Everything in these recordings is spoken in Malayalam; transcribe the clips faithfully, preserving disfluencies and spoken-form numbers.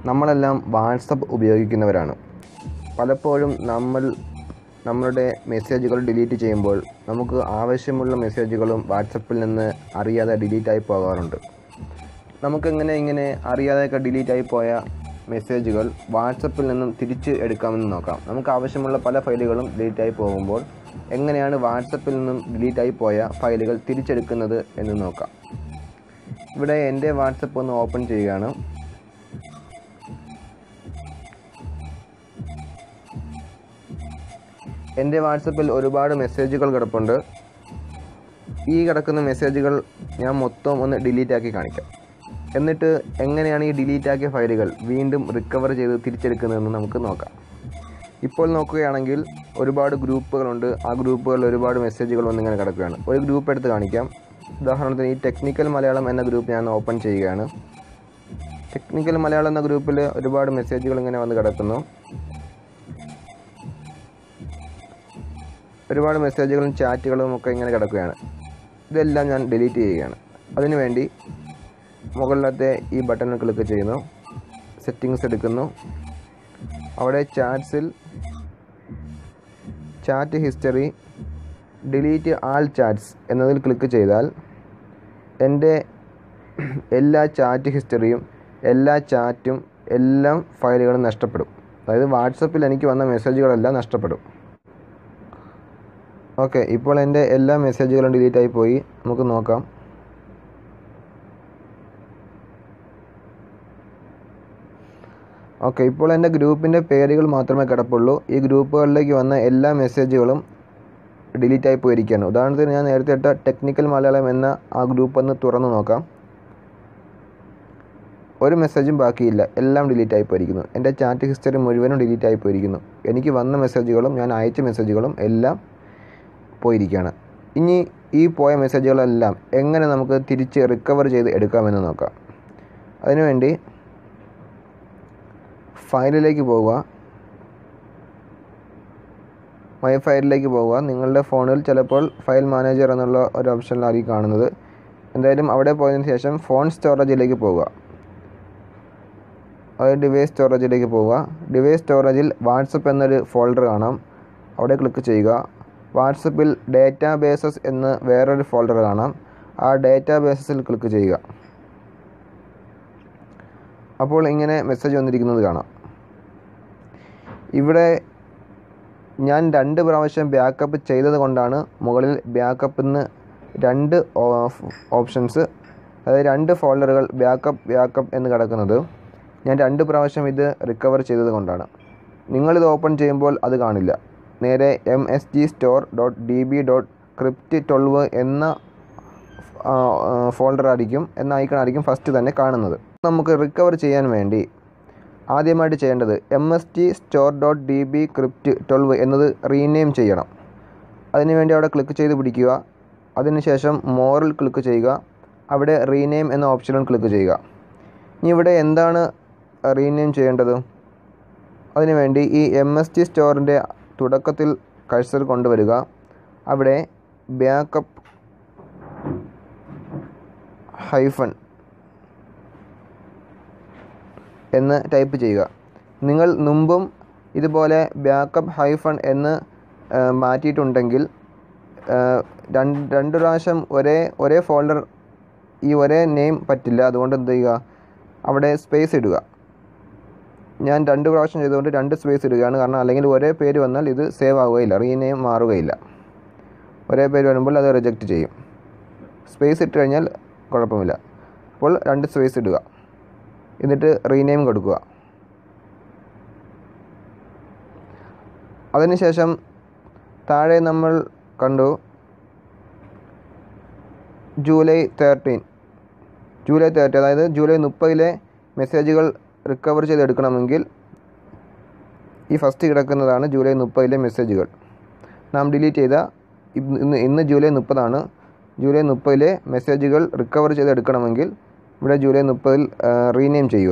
നമ്മളെല്ലാം വാട്സപ്പ് ഉപയോഗിക്കുന്നവരാണ്. പലപ്പോഴും നമ്മൾ നമ്മളുടെ മെസ്സേജുകൾ ഡിലീറ്റ് ചെയ്യുമ്പോൾ നമുക്ക് ആവശ്യമുള്ള മെസ്സേജുകളും വാട്സപ്പിൽ നിന്ന് അറിയാതെ ഡിലീറ്റായി പോകാറുണ്ട്. നമുക്കെങ്ങനെ ഇങ്ങനെ അറിയാതെയൊക്കെ ഡിലീറ്റായി പോയ മെസ്സേജുകൾ വാട്സപ്പിൽ നിന്നും തിരിച്ച് എടുക്കാമെന്ന് നോക്കാം. നമുക്ക് ആവശ്യമുള്ള പല ഫയലുകളും ഡിലീറ്റായി പോകുമ്പോൾ എങ്ങനെയാണ് വാട്സപ്പിൽ നിന്നും ഡിലീറ്റായി പോയ ഫയലുകൾ തിരിച്ചെടുക്കുന്നത് എന്ന് നോക്കാം. ഇവിടെ എൻ്റെ വാട്സപ്പ് ഒന്ന് ഓപ്പൺ ചെയ്യുകയാണ്. എൻ്റെ വാട്സപ്പിൽ ഒരുപാട് മെസ്സേജുകൾ കിടപ്പുണ്ട്. ഈ കിടക്കുന്ന മെസ്സേജുകൾ ഞാൻ മൊത്തം ഒന്ന് ഡിലീറ്റ് ആക്കി കാണിക്കാം. എന്നിട്ട് എങ്ങനെയാണ് ഈ ഡിലീറ്റ് ആക്കിയ ഫയലുകൾ വീണ്ടും റിക്കവർ ചെയ്ത് തിരിച്ചെടുക്കുന്നതെന്ന് നമുക്ക് നോക്കാം. ഇപ്പോൾ നോക്കുകയാണെങ്കിൽ ഒരുപാട് ഗ്രൂപ്പുകളുണ്ട്. ആ ഗ്രൂപ്പുകളിൽ ഒരുപാട് മെസ്സേജുകൾ വന്നിങ്ങനെ കിടക്കുകയാണ്. ഒരു ഗ്രൂപ്പ് എടുത്ത് കാണിക്കാം. ഉദാഹരണത്തിന് ഈ ടെക്നിക്കൽ മലയാളം എന്ന ഗ്രൂപ്പ് ഞാൻ ഓപ്പൺ ചെയ്യുകയാണ്. ടെക്നിക്കൽ മലയാളം എന്ന ഗ്രൂപ്പിൽ ഒരുപാട് മെസ്സേജുകൾ ഇങ്ങനെ വന്ന് കിടക്കുന്നു. ഒരുപാട് മെസ്സേജുകളും ചാറ്റുകളും ഒക്കെ ഇങ്ങനെ കിടക്കുകയാണ്. ഇതെല്ലാം ഞാൻ ഡിലീറ്റ് ചെയ്യുകയാണ്. അതിനുവേണ്ടി മുകളിലത്തെ ഈ ബട്ടണിൽ ക്ലിക്ക് ചെയ്യുന്നു. സെറ്റിങ്സ് എടുക്കുന്നു. അവിടെ ചാറ്റ്സിൽ chat history delete all chats എന്നതിൽ ക്ലിക്ക് ചെയ്താൽ എൻ്റെ എല്ലാ ചാറ്റ് ഹിസ്റ്ററിയും എല്ലാ ചാറ്റും എല്ലാം ഫയലുകളും നഷ്ടപ്പെടും. അതായത് വാട്സപ്പിൽ എനിക്ക് വന്ന മെസ്സേജുകളെല്ലാം നഷ്ടപ്പെടും. ഓക്കെ, ഇപ്പോൾ എൻ്റെ എല്ലാ മെസ്സേജുകളും ഡിലീറ്റായി പോയി. നമുക്ക് നോക്കാം. ഓക്കെ, ഇപ്പോൾ എൻ്റെ ഗ്രൂപ്പിൻ്റെ പേരുകൾ മാത്രമേ കിടപ്പുള്ളൂ. ഈ ഗ്രൂപ്പുകളിലേക്ക് വന്ന എല്ലാ മെസ്സേജുകളും ഡിലീറ്റായി പോയിരിക്കുകയാണ്. ഉദാഹരണത്തിന് ഞാൻ നേരത്തെ ഇട്ട ടെക്നിക്കൽ മലയാളം എന്ന ആ ഗ്രൂപ്പ് ഒന്ന് തുറന്ന് നോക്കാം. ഒരു മെസ്സേജും ബാക്കിയില്ല, എല്ലാം ഡിലീറ്റായി പോയിരിക്കുന്നു. എൻ്റെ ചാറ്റ് ഹിസ്റ്ററി മുഴുവനും ഡിലീറ്റായി പോയിരിക്കുന്നു. എനിക്ക് വന്ന മെസ്സേജുകളും ഞാൻ അയച്ച മെസ്സേജുകളും എല്ലാം പോയിരിക്കുകയാണ്. ഇനി ഈ പോയ മെസ്സേജുകളെല്ലാം എങ്ങനെ നമുക്ക് തിരിച്ച് റിക്കവർ ചെയ്ത് എടുക്കാമെന്ന് നോക്കാം. അതിനുവേണ്ടി ഫയലിലേക്ക് പോവുക. മൈ ഫയലിലേക്ക് പോവുക. നിങ്ങളുടെ ഫോണിൽ ചിലപ്പോൾ ഫയൽ മാനേജർ എന്നുള്ള ഒരു ഓപ്ഷനിലായിരിക്കും കാണുന്നത്. എന്തായാലും അവിടെ പോയതിന് ശേഷം ഫോൺ സ്റ്റോറേജിലേക്ക് പോവുക. അതായത് ഡിവൈസ് സ്റ്റോറേജിലേക്ക് പോവുക. ഡിവൈസ് സ്റ്റോറേജിൽ വാട്സപ്പ് എന്നൊരു ഫോൾഡർ കാണാം. അവിടെ ക്ലിക്ക് ചെയ്യുക. വാട്സപ്പിൽ ഡേറ്റാ ബേസസ് എന്ന് വേറൊരു ഫോൾഡർ കാണാം. ആ ഡേറ്റാ ബേസസിൽ ക്ലിക്ക് ചെയ്യുക. അപ്പോൾ ഇങ്ങനെ മെസ്സേജ് വന്നിരിക്കുന്നത് കാണാം. ഇവിടെ ഞാൻ രണ്ട് പ്രാവശ്യം ബാക്കപ്പ് ചെയ്തത് കൊണ്ടാണ് മുകളിൽ ബാക്കപ്പ് എന്ന് രണ്ട് ഓപ്ഷൻസ്, അതായത് രണ്ട് ഫോൾഡറുകൾ ബാക്കപ്പ് ബാക്കപ്പ് എന്ന് കിടക്കുന്നത്. ഞാൻ രണ്ട് പ്രാവശ്യം ഇത് റിക്കവർ ചെയ്തത് കൊണ്ടാണ്. നിങ്ങളിത് ഓപ്പൺ ചെയ്യുമ്പോൾ അത് കാണില്ല. നേരെ M S G store dot D B dot crypt twelve എന്ന ഫോൾഡർ ആയിരിക്കും എന്ന ഐക്കൺ ആയിരിക്കും ഫസ്റ്റ് തന്നെ കാണുന്നത്. നമുക്ക് റിക്കവർ ചെയ്യാൻ വേണ്ടി ആദ്യമായിട്ട് ചെയ്യേണ്ടത് M S T store dot D B crypt twelve എന്നത് റീനെയിം ചെയ്യണം. അതിനുവേണ്ടി അവിടെ ക്ലിക്ക് ചെയ്ത് പിടിക്കുക. അതിനുശേഷം മോറിൽ ക്ലിക്ക് ചെയ്യുക. അവിടെ റീനെയിം എന്ന ഓപ്ഷനിൽ ക്ലിക്ക് ചെയ്യുക. ഇനി ഇവിടെ എന്താണ് റീനെയിം ചെയ്യേണ്ടത്? അതിനുവേണ്ടി ഈ എം എസ് ടി സ്റ്റോറിൻ്റെ തുടക്കത്തിൽ കഴ്സർ കൊണ്ടുവരിക. അവിടെ ബാക്കപ്പ് ഹൈഫൺ എന്ന് ടൈപ്പ് ചെയ്യുക. നിങ്ങൾ മുമ്പും ഇതുപോലെ ബാക്കപ്പ് ഹൈഫൺ എന്ന് മാറ്റിയിട്ടുണ്ടെങ്കിൽ രണ്ട് രണ്ട് പ്രാവശ്യം ഒരേ ഒരേ ഫോൾഡർ ഈ ഒരേ നെയിം പറ്റില്ല. അതുകൊണ്ട് എന്ത് ചെയ്യുക, അവിടെ സ്പേസ് ഇടുക. ഞാൻ രണ്ട് പ്രാവശ്യം ചെയ്തുകൊണ്ട് രണ്ട് സ്പേസ് ഇടുകയാണ്. കാരണം അല്ലെങ്കിൽ ഒരേ പേര് വന്നാൽ ഇത് സേവ് ആവുകയില്ല, റീനെയിം മാറുകയില്ല. ഒരേ പേര് വരുമ്പോൾ അത് റിജക്റ്റ് ചെയ്യും. സ്പേസ് ഇട്ട് കഴിഞ്ഞാൽ കുഴപ്പമില്ല. അപ്പോൾ രണ്ട് സ്പേസ് ഇടുക. എന്നിട്ട് റീനെയിം കൊടുക്കുക. അതിനുശേഷം താഴെ നമ്മൾ കണ്ടു ജൂലൈ തേർട്ടീൻ ജൂലൈ തേർട്ടി അതായത് ജൂലൈ മുപ്പതിലെ മെസ്സേജുകൾ റിക്കവർ ചെയ്തെടുക്കണമെങ്കിൽ ഈ ഫസ്റ്റ് കിടക്കുന്നതാണ് ജൂലൈ മുപ്പതിലെ മെസ്സേജുകൾ. നാം ഡിലീറ്റ് ചെയ്ത ഇന്ന് ഇന്ന് ജൂലൈ മുപ്പതാണ്. ജൂലൈ മുപ്പതിലെ മെസ്സേജുകൾ റിക്കവർ ചെയ്തെടുക്കണമെങ്കിൽ ഇവിടെ ജൂലൈ മുപ്പതിൽ റീനെയിം ചെയ്യുക.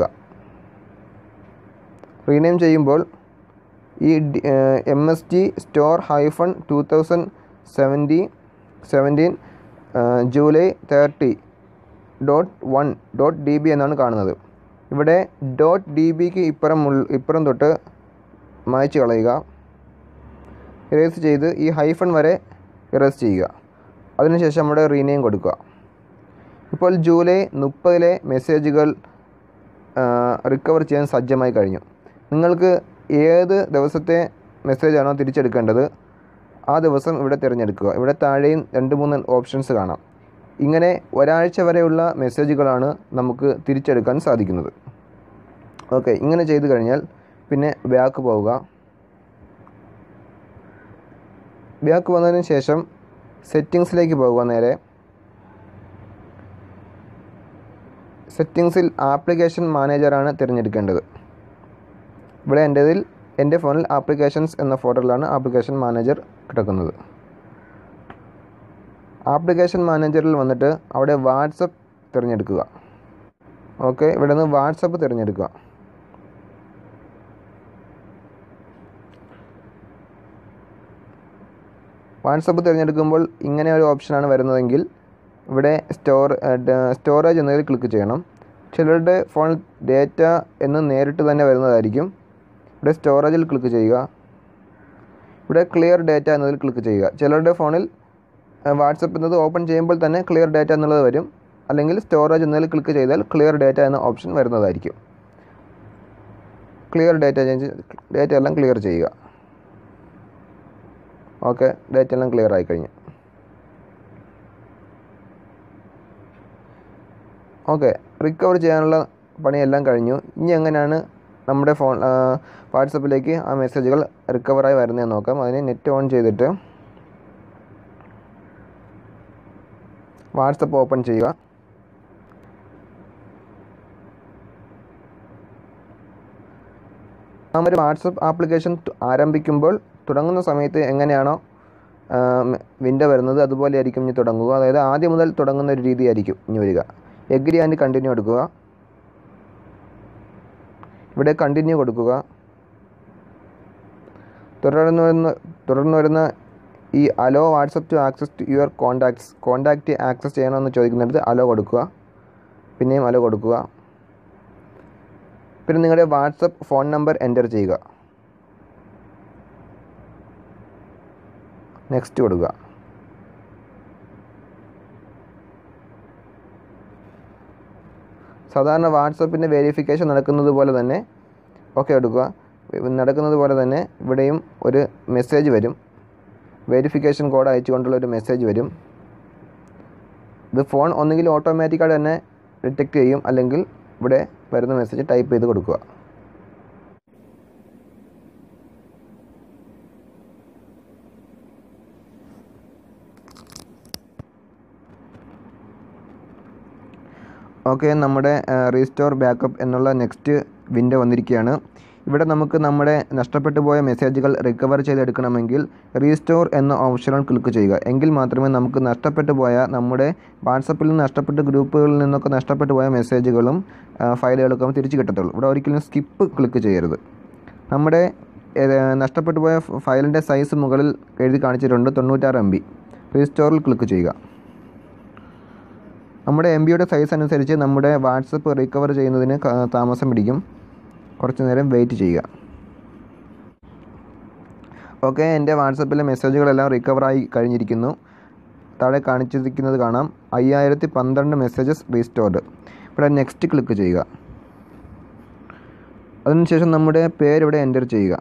റീനെയിം ചെയ്യുമ്പോൾ ഈ M S T store hyphen two thousand seventy seventeen July thirty dot one dot D B എന്നാണ് കാണുന്നത്. ഇവിടെ ഡോട്ട് ഡി ബിക്ക് ഇപ്പുറം ഇപ്പുറം തൊട്ട് മായ്ച്ച് കളയുക. ഇറേസ് ചെയ്ത് ഈ ഹൈഫൺ വരെ ഇറേസ് ചെയ്യുക. അതിനുശേഷം നമ്മുടെ റീനെയിം കൊടുക്കുക. ഇപ്പോൾ ജൂലൈ മുപ്പതിലെ മെസ്സേജുകൾ റിക്കവർ ചെയ്യാൻ സജ്ജമായി കഴിഞ്ഞു. നിങ്ങൾക്ക് ഏത് ദിവസത്തെ മെസ്സേജാണോ തിരിച്ചെടുക്കേണ്ടത് ആ ദിവസം ഇവിടെ തിരഞ്ഞെടുക്കുക. ഇവിടെ താഴെയും രണ്ട് മൂന്ന് ഓപ്ഷൻസ് കാണാം. ഇങ്ങനെ ഒരാഴ്ച വരെയുള്ള മെസ്സേജുകളാണ് നമുക്ക് തിരിച്ചെടുക്കാൻ സാധിക്കുന്നത്. ഓക്കെ, ഇങ്ങനെ ചെയ്തു കഴിഞ്ഞാൽ പിന്നെ ബാക്ക് പോവുക. ബാക്ക് വന്നതിന് ശേഷം സെറ്റിങ്സിലേക്ക് പോകുക. നേരെ സെറ്റിങ്സിൽ ആപ്ലിക്കേഷൻ മാനേജറാണ് തിരഞ്ഞെടുക്കേണ്ടത്. ഇവിടെ എൻ്റെതിൽ എൻ്റെ ഫോണിൽ ആപ്ലിക്കേഷൻസ് എന്ന ഫോൾഡറിലാണ് ആപ്ലിക്കേഷൻ മാനേജർ കിടക്കുന്നത്. ആപ്ലിക്കേഷൻ മാനേജറിൽ വന്നിട്ട് അവിടെ വാട്സപ്പ് തിരഞ്ഞെടുക്കുക. ഓക്കെ, ഇവിടെ നിന്ന് വാട്സപ്പ് തിരഞ്ഞെടുക്കുക. വാട്സപ്പ് തിരഞ്ഞെടുക്കുമ്പോൾ ഇങ്ങനെ ഒരു ഓപ്ഷനാണ് വരുന്നതെങ്കിൽ ഇവിടെ സ്റ്റോർ സ്റ്റോറേജ് എന്നതിൽ ക്ലിക്ക് ചെയ്യണം. ചിലരുടെ ഫോണിൽ ഡേറ്റ എന്ന് നേരിട്ട് തന്നെ വരുന്നതായിരിക്കും. ഇവിടെ സ്റ്റോറേജിൽ ക്ലിക്ക് ചെയ്യുക. ഇവിടെ ക്ലിയർ ഡേറ്റ എന്നതിൽ ക്ലിക്ക് ചെയ്യുക. ചിലരുടെ ഫോണിൽ വാട്സപ്പ് എന്നത് ഓപ്പൺ ചെയ്യുമ്പോൾ തന്നെ ക്ലിയർ ഡേറ്റ എന്നുള്ളത് വരും. അല്ലെങ്കിൽ സ്റ്റോറേജ് എന്നതിൽ ക്ലിക്ക് ചെയ്താൽ ക്ലിയർ ഡേറ്റ എന്ന ഓപ്ഷൻ വരുന്നതായിരിക്കും. ക്ലിയർ ഡേറ്റ ചേഞ്ച് ഡേറ്റ എല്ലാം ക്ലിയർ ചെയ്യുക. ഓക്കെ, ഡേറ്റ എല്ലാം ക്ലിയർ ആയി കഴിഞ്ഞു. ഓക്കെ, റിക്കവർ ചെയ്യാനുള്ള പണിയെല്ലാം കഴിഞ്ഞു. ഇനി എങ്ങനെയാണ് നമ്മുടെ ഫോൺ വാട്സപ്പിലേക്ക് ആ മെസ്സേജുകൾ റിക്കവറായി വരുന്നതെന്ന് നോക്കാം. അതിന് നെറ്റ് ഓൺ ചെയ്തിട്ട് വാട്സപ്പ് ഓപ്പൺ ചെയ്യുക. നമ്മൾ വാട്സപ്പ് ആപ്ലിക്കേഷൻ ആരംഭിക്കുമ്പോൾ തുടങ്ങുന്ന സമയത്ത് എങ്ങനെയാണോ വിൻഡോ വരുന്നത് അതുപോലെ ആയിരിക്കും ഇനി തുടങ്ങുക. അതായത് ആദ്യം മുതൽ തുടങ്ങുന്ന ഒരു രീതിയായിരിക്കും ഇനി വരിക. എഗ്രി ആൻഡ് കണ്ടിന്യൂ കൊടുക്കുക. ഇവിടെ കണ്ടിന്യൂ കൊടുക്കുക. തുടർന്ന് വരുന്ന തുടർന്ന് വരുന്ന ഈ allow WhatsApp to access to your contacts contact access ചെയ്യണമെന്ന് ചോദിക്കുന്നിടത്ത് അലോ കൊടുക്കുക. പിന്നെയും അലോ കൊടുക്കുക. പിന്നെ നിങ്ങളുടെ വാട്സപ്പ് ഫോൺ നമ്പർ എൻ്റർ ചെയ്യുക. നെക്സ്റ്റ് കൊടുക്കുക. സാധാരണ വാട്സപ്പിൻ്റെ വെരിഫിക്കേഷൻ നടക്കുന്നത് പോലെ തന്നെ ഓക്കെ കൊടുക്കുക. നടക്കുന്നത് പോലെ തന്നെ ഇവിടെയും ഒരു മെസ്സേജ് വരും. വെരിഫിക്കേഷൻ കോഡ് അയച്ചുകൊണ്ടുള്ള ഒരു മെസ്സേജ് വരും. ഇത് ഫോൺ ഒന്നുകിൽ ഓട്ടോമാറ്റിക്കായിട്ട് തന്നെ ഡിറ്റക്റ്റ് ചെയ്യും, അല്ലെങ്കിൽ ഇവിടെ വരുന്ന മെസ്സേജ് ടൈപ്പ് ചെയ്ത് കൊടുക്കുക. ഓക്കെ, നമ്മുടെ റീസ്റ്റോർ ബാക്കപ്പ് എന്നുള്ള നെക്സ്റ്റ് വിൻഡോ വന്നിരിക്കുകയാണ്. ഇവിടെ നമുക്ക് നമ്മുടെ നഷ്ടപ്പെട്ടു പോയ മെസ്സേജുകൾ റിക്കവർ ചെയ്തെടുക്കണമെങ്കിൽ റീസ്റ്റോർ എന്ന ഓപ്ഷനിൽ ക്ലിക്ക് ചെയ്യുക. എങ്കിൽ മാത്രമേ നമുക്ക് നഷ്ടപ്പെട്ടു പോയ നമ്മുടെ വാട്സപ്പിൽ നിന്ന് നഷ്ടപ്പെട്ട ഗ്രൂപ്പുകളിൽ നിന്നൊക്കെ നഷ്ടപ്പെട്ടു പോയ മെസ്സേജുകളും ഫയലുകളൊക്കെ തിരിച്ചു കിട്ടത്തുള്ളൂ. ഇവിടെ ഒരിക്കലും സ്കിപ്പ് ക്ലിക്ക് ചെയ്യരുത്. നമ്മുടെ നഷ്ടപ്പെട്ടു പോയ ഫയലിൻ്റെ സൈസ് മുകളിൽ എഴുതി കാണിച്ചിട്ടുണ്ട് തൊണ്ണൂറ്റാറ് എം ബി. റീസ്റ്റോറിൽ ക്ലിക്ക് ചെയ്യുക. നമ്മുടെ എം ബിയുടെ സൈസ് അനുസരിച്ച് നമ്മുടെ വാട്സപ്പ് റിക്കവർ ചെയ്യുന്നതിന് താമസം പിടിക്കും. കുറച്ച് നേരം വെയിറ്റ് ചെയ്യുക. ഓക്കെ, എൻ്റെ വാട്സപ്പിലെ മെസ്സേജുകളെല്ലാം റിക്കവറായി കഴിഞ്ഞിരിക്കുന്നു. താഴെ കാണിച്ചിരിക്കുന്നത് കാണാം, അയ്യായിരത്തി പന്ത്രണ്ട് മെസ്സേജസ് റീസ്റ്റോർഡ്. ഇവിടെ നെക്സ്റ്റ് ക്ലിക്ക് ചെയ്യുക. അതിനുശേഷം നമ്മുടെ പേരിവിടെ എൻ്റർ ചെയ്യുക.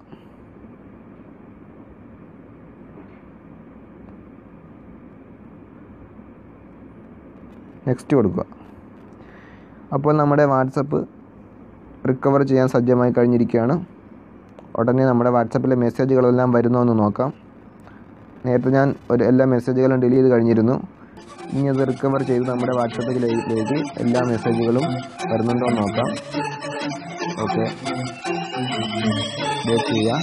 നെക്സ്റ്റ് കൊടുക്കുക. അപ്പോൾ നമ്മുടെ വാട്സപ്പ് റിക്കവർ ചെയ്യാൻ സജ്ജമായി കഴിഞ്ഞിരിക്കുകയാണ്. ഉടനെ നമ്മുടെ വാട്സപ്പിലെ മെസ്സേജുകളെല്ലാം വരുന്നോ എന്ന് നോക്കാം. നേരത്തെ ഞാൻ ഒരു എല്ലാ മെസ്സേജുകളും ഡിലീറ്റ് ചെയ്ത് കഴിഞ്ഞിരുന്നു. ഇനി അത് റിക്കവർ ചെയ്ത് നമ്മുടെ വാട്സപ്പിലേക്ക് എല്ലാ മെസ്സേജുകളും വരുന്നുണ്ടോ എന്ന് നോക്കാം. ഓക്കെ, വെയിറ്റ് ചെയ്യുക.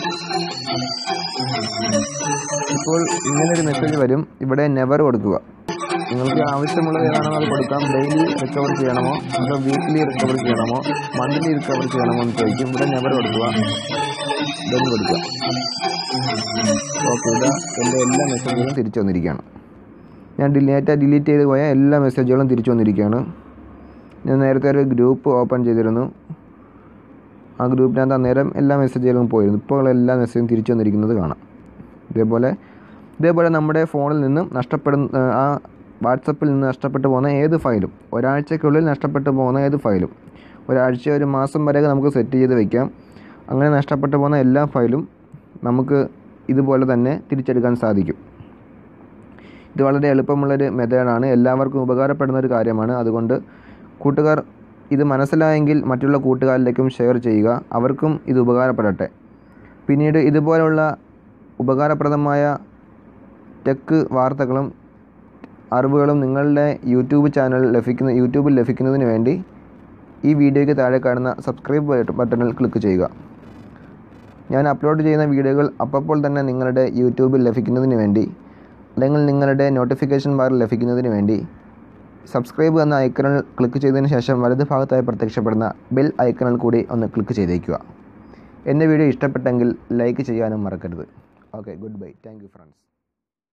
ഇപ്പോൾ ഇങ്ങനൊരു മെസ്സേജ് വരും. ഇവിടെ നെവർ കൊടുക്കുക. നിങ്ങൾക്ക് ആവശ്യമുള്ളത് ഏതാണോ അത് കൊടുക്കാം. ഡെയിലി റിക്കവർ ചെയ്യണമോ അതോ വീക്ക്ലി റിക്കവർ ചെയ്യണമോ മന്ത്ലി റിക്കവർ ചെയ്യണമോ എന്ന് ചോദിക്കും. ഇവിടെ നെവർ കൊടുക്കുക. ഡെൻ കൊടുക്കുക. ഓക്കെ, ഇതാ എൻ്റെ എല്ലാ മെസ്സേജുകളും തിരിച്ചു വന്നിരിക്കുകയാണ്. ഞാൻ ഡിലീറ്റ് ഡിലീറ്റ് ചെയ്ത് പോയ എല്ലാ മെസ്സേജുകളും തിരിച്ചു വന്നിരിക്കുകയാണ്. ഞാൻ നേരത്തെ ഒരു ഗ്രൂപ്പ് ഓപ്പൺ ചെയ്തിരുന്നു. ആ ഗ്രൂപ്പിനകത്ത് അന്നേരം എല്ലാ മെസ്സേജുകളും പോയിരുന്നു. ഇപ്പോൾ എല്ലാ മെസ്സേജും തിരിച്ചു വന്നിരിക്കുന്നത് കാണാം. ഇതേപോലെ ഇതേപോലെ നമ്മുടെ ഫോണിൽ നിന്നും നഷ്ടപ്പെടുന്ന ആ വാട്സപ്പിൽ നിന്ന് നഷ്ടപ്പെട്ടു പോകുന്ന ഏത് ഫയലും, ഒരാഴ്ചയ്ക്കുള്ളിൽ നഷ്ടപ്പെട്ടു പോകുന്ന ഏത് ഫയലും, ഒരാഴ്ച ഒരു മാസം വരെ നമുക്ക് സെറ്റ് ചെയ്ത് വയ്ക്കാം. അങ്ങനെ നഷ്ടപ്പെട്ടു പോകുന്ന എല്ലാ ഫയലും നമുക്ക് ഇതുപോലെ തന്നെ തിരിച്ചെടുക്കാൻ സാധിക്കും. ഇത് വളരെ എളുപ്പമുള്ളൊരു മെത്തേഡാണ്, എല്ലാവർക്കും ഉപകാരപ്പെടുന്ന ഒരു കാര്യമാണ്. അതുകൊണ്ട് കൂട്ടുകാർ ഇത് മനസ്സിലായെങ്കിൽ മറ്റുള്ള കൂട്ടുകാരിലേക്കും ഷെയർ ചെയ്യുക, അവർക്കും ഇത് ഉപകാരപ്പെടട്ടെ. പിന്നീട് ഇതുപോലുള്ള ഉപകാരപ്രദമായ ടെക് വാർത്തകളും അറിവുകളും നിങ്ങളുടെ യൂട്യൂബ് ചാനൽ ലഭിക്കുന്ന യൂട്യൂബിൽ ലഭിക്കുന്നതിന് വേണ്ടി ഈ വീഡിയോയ്ക്ക് താഴെ കാണുന്ന സബ്സ്ക്രൈബ് ബട്ടണിൽ ക്ലിക്ക് ചെയ്യുക. ഞാൻ അപ്ലോഡ് ചെയ്യുന്ന വീഡിയോകൾ അപ്പോൾ തന്നെ നിങ്ങളുടെ യൂട്യൂബിൽ ലഭിക്കുന്നതിന് വേണ്ടി, അല്ലെങ്കിൽ നിങ്ങളുടെ നോട്ടിഫിക്കേഷൻ ബാറിൽ ലഭിക്കുന്നതിന് വേണ്ടി സബ്സ്ക്രൈബ് എന്ന ഐക്കണിൽ ക്ലിക്ക് ചെയ്തതിന് ശേഷം വലത് ഭാഗത്തായി പ്രത്യക്ഷപ്പെടുന്ന ബെൽ ഐക്കണിൽ കൂടി ഒന്ന് ക്ലിക്ക് ചെയ്തേക്കുക. എൻ്റെ വീഡിയോ ഇഷ്ടപ്പെട്ടെങ്കിൽ ലൈക്ക് ചെയ്യാനും മറക്കരുത്. Okay, good bye. Thank you friends.